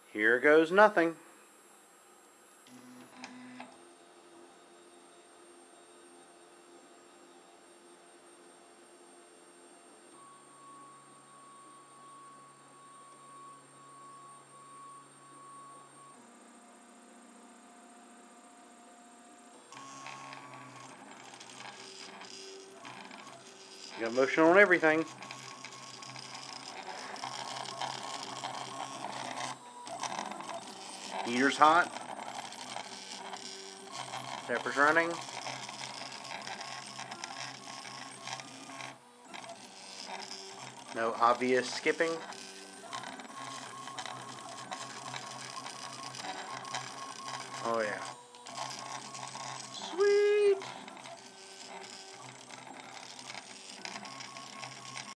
Here goes nothing. You got motion on everything. Heater's hot. Pepper's running. No obvious skipping. Oh yeah.